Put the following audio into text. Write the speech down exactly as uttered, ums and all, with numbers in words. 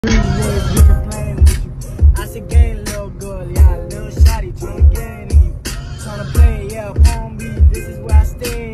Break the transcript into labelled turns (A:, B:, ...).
A: I said, gang, little girl, yeah, little shawty, tryna get in you. Tryna play, yeah, palm beat, this is where I stay.